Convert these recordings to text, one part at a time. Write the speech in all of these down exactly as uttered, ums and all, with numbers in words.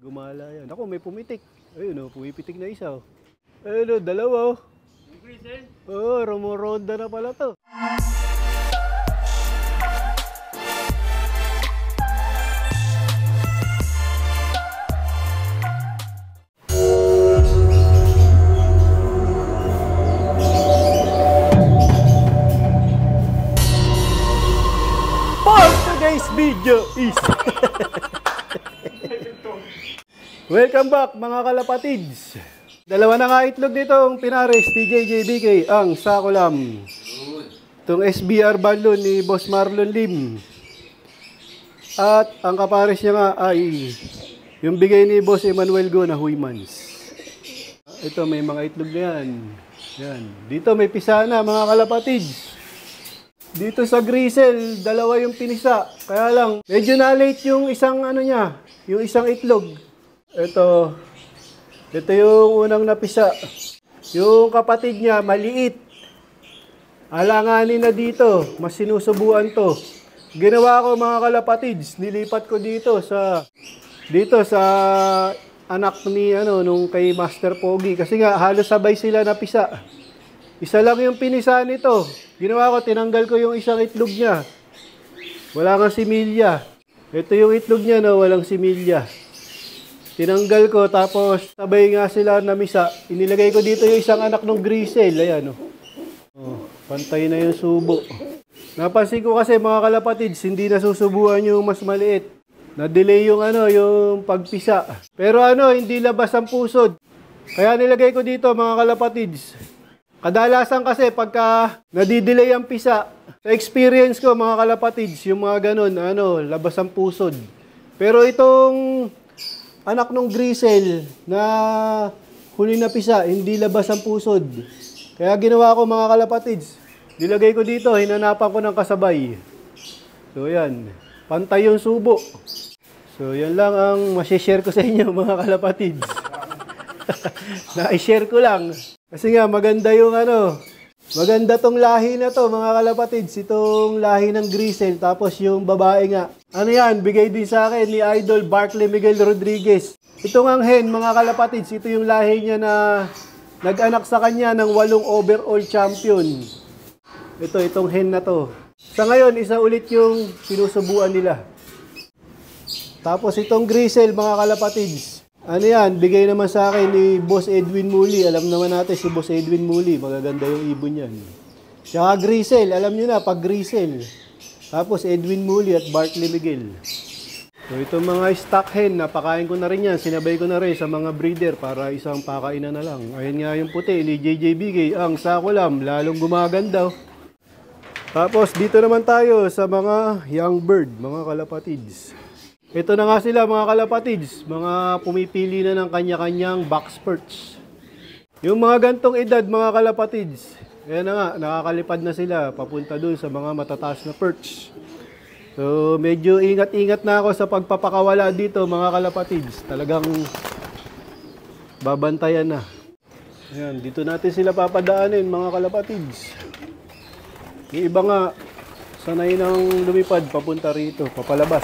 Gumala yan. Ako, may pumitik. Ayun o, pumipitik na isa o. Ayun o, dalawa o. Oo, rumuronda na pala to. For today's video is welcome back mga kalapatids. Dalawa na nga itlog nitong pinares ni J J B K ang Sakulam. Itong S B R Banlon ni Boss Marlon Lim. At ang kapares niya nga ay yung bigay ni Boss Emmanuel Go na Huymans. Ito may mga itlog na yan. Yan. Dito may pisa na mga kalapatids. Dito sa Grisel, dalawa yung pinisa. Kaya lang, medyo na-late yung isang ano niya, yung isang itlog. Ito, ito yung unang napisa. Yung kapatid niya, maliit. Alanganin na dito, mas sinusubuan to. Ginawa ko mga kalapatids, nilipat ko dito sa, dito sa anak ni, ano, nung kay Master Pogi. Kasi nga, halos sabay sila napisa. Isa lang yung pinisa nito. Ginawa ko, tinanggal ko yung isang itlog niya. Wala kang similya. Ito yung itlog niya, no, walang similya. Tinanggal ko, tapos sabay nga sila namisa. Inilagay ko dito yung isang anak ng Grisel. Ayan, oh. Oh, pantay na yung subo. Napansin ko kasi mga kalapatids, hindi nasusubuan yung mas maliit. Na-delay yung ano, yung pagpisa. Pero ano, hindi labas ang pusod. Kaya nilagay ko dito mga kalapatids. Kadalasan kasi pagka nadidelay ang pisa, sa experience ko mga kalapatids, yung mga ganun, ano, labas ang pusod. Pero itong anak ng Grisel na huli na pisa, hindi labas ang pusod. Kaya ginawa ko mga kalapatids, nilagay ko dito, hinanapan ko ng kasabay. So yan, pantay yung subo. So yan lang ang masishare ko sa inyo mga kalapatids. Na-share ko lang. Kasi nga maganda yung ano, maganda tong lahi na to mga kalapatids, itong lahi ng Grisel, tapos yung babae nga. Ano yan, bigay din sa akin ni Idol Barkley Miguel Rodriguez. Ito ngang hen mga kalapatids, ito yung lahi niya na nag-anak sa kanya ng walong overall champion. Ito, itong hen na to. Sa ngayon, isa ulit yung sinusubuan nila. Tapos itong Grisel mga kalapatids. Ano yan, bigay naman sa akin ni Boss Edwin Muli. Alam naman natin si Boss Edwin Muli, magaganda yung ibon yan. Tsaka Grisel, alam nyo na, pag Grisel. Tapos Edwin Muli at Barkley Miguel. So itong mga stock hen, napakain ko na rin yan. Sinabay ko na rin sa mga breeder para isang pakainan na lang. Ayun nga yung puti ni J J B K, ang Sakulam, lalong gumaganda. Tapos dito naman tayo sa mga young bird, mga kalapatids. Ito na nga sila mga kalapatids, mga pumipili na ng kanya-kanyang box perch. Yung mga gantong edad mga kalapatids, ayan na nga, nakakalipad na sila papunta dun sa mga matataas na perch. So medyo ingat-ingat na ako sa pagpapakawala dito mga kalapatids. Talagang babantayan na. Ayan, dito natin sila papadaanin mga kalapatids. Yung iba nga, sanay nang lumipad papunta rito, papalabas.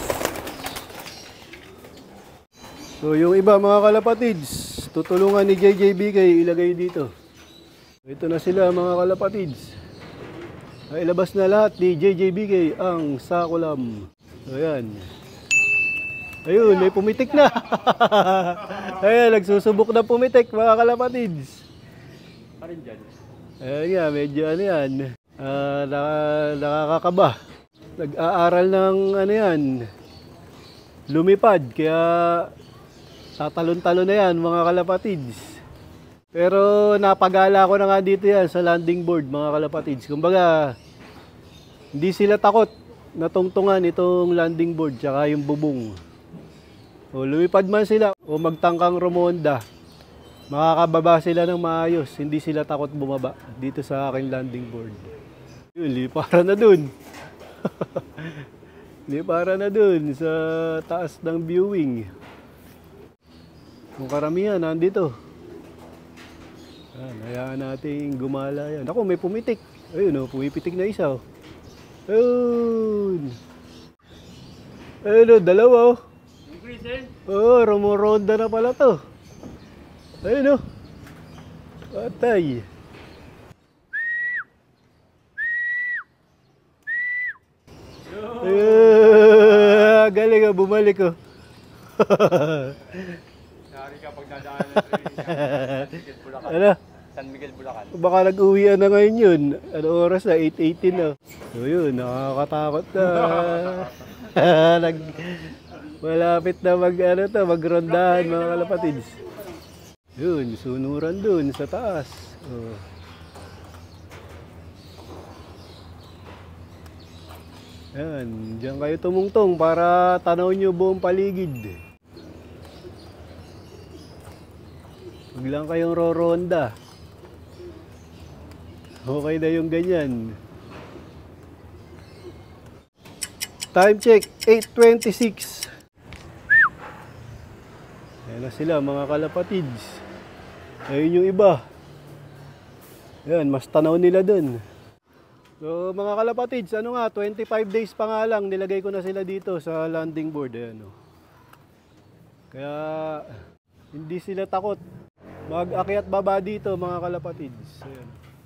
So yung iba mga kalapatids, tutulungan ni J J B K ilagay dito. Ito na sila mga kalapatids. Ay, ilabas na lahat ni J J B K ang Sakulam. So yan. Ayun, may pumitik na. Ayan, nagsusubok na pumitik mga kalapatids. Parin dyan. Ayan nga, medyo ano yan. Uh, nakakakaba. Nag-aaral ng ano yan. Lumipad, kaya tatalon-talon na yan mga kalapatids. Pero napagala ko na nga dito yan sa landing board mga kalapatids. Kumbaga, hindi sila takot na tungtungan itong landing board tsaka yung bubong. O lumipad man sila o magtangkang rumonda, makakababa sila ng maayos. Hindi sila takot bumaba dito sa aking landing board. Yun, lipara na dun. Lipara na dun sa taas ng viewing. Kung karamihan, nandito. Ayan, hayaan natin gumala yan. Ako, may pumitik. Ayun o, oh, pumipitik na isa. Oh. Ayun. Ayun o, dalawa o. Grisel? Oo, rumuronda na pala to. Ayun o. Patay. Uh, galing ah, bumalik oh. Nari ka pag nadaan ng training ka. San Miguel, Bulacan. Ano? San Miguel, Bulacan. Baka nag-uwian na ngayon yun. Ano oras na? eight eighteen na. So yun, nakakatakot na. Nag... Malapit na mag, ano to, magrondahan mga kalapatids. Yun, sunuran dun sa taas. Oh. Yan, diyan kayo tumungtong para tanaw nyo buong paligid. Huwag lang kayong roronda. Okay na yung ganyan. Time check, eight twenty-six. Ayan na sila mga kalapatids. Ayun yung iba. Ayan, mas tanaw nila dun. So mga kalapatids, ano nga, twenty-five days pa nga lang, nilagay ko na sila dito sa landing board. Ayan, oh. Kaya hindi sila takot mag-akyat baba dito mga kalapatids. Ayan.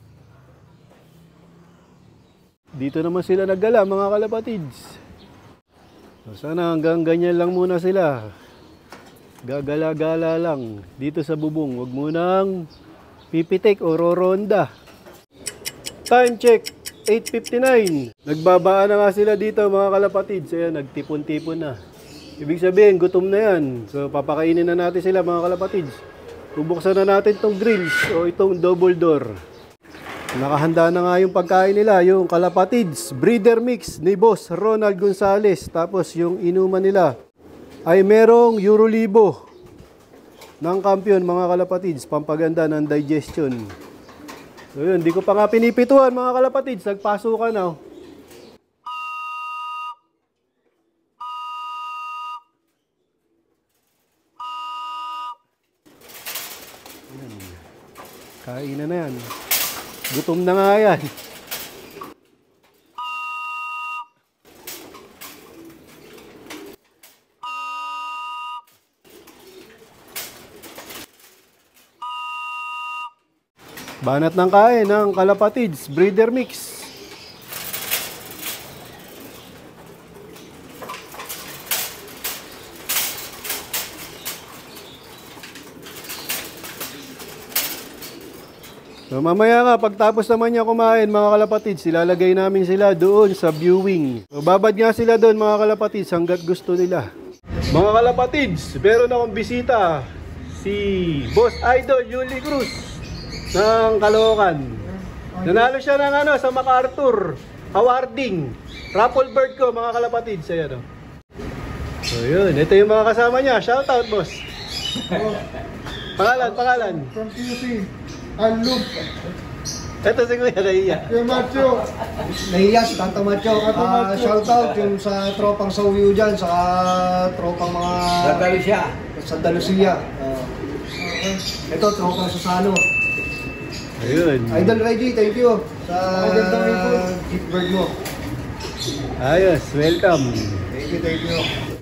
Dito naman sila naggala mga kalapatids. So sana hanggang ganyan lang muna sila. Gagala-gala lang dito sa bubong. Huwag munang pipitik o roronda. Time check, eight fifty-nine. Nagbabaan na nga sila dito mga kalapatids. Ayan, nagtipon-tipon na. Ibig sabihin, gutom na yan. So, papakainin na natin sila mga kalapatids. Bubuksan na natin itong grills o itong double door. Nakahanda na nga yung pagkain nila. Yung kalapatids, breeder mix ni Boss Ronald Gonzales. Tapos yung inuman nila ay merong Eurolibo ng kampiyon mga kalapatids. Pampaganda ng digestion. So yun, di ko pa nga pinipituan mga kalapatids, nagpasukan na. Yan. Kainan na yan. Gutom na nga yan. Banat ng kain ng kalapatids, breeder mix. So mamaya nga, pagtapos naman niya kumain mga kalapatids, ilalagay namin sila doon sa viewing. So babad nga sila doon mga kalapatids hanggat gusto nila. Mga kalapatids, meron akong bisita, si Boss Idol Yuli Cruz ng Caloocan. Nanalo siya ng ano sa MacArthur awarding raffle bird ko mga kalapatids. Ayan, oh. So yun, ito yung mga kasama niya. Shout out, boss. Oh. Pangalan, pangalan. From Q C, Anlub. Ito si Kuya Naiya. Kuya Macho. Nahiya si Tanta Macho. Uh, shout out yung sa tropang Sauyo dyan, sa tropang mga... Santa Lucia. Santa Lucia. Uh, ito, tropang Susano. Ayun. Idol Reggie, thank you sa gift bird mo. Ayos, welcome. Thank you, thank you.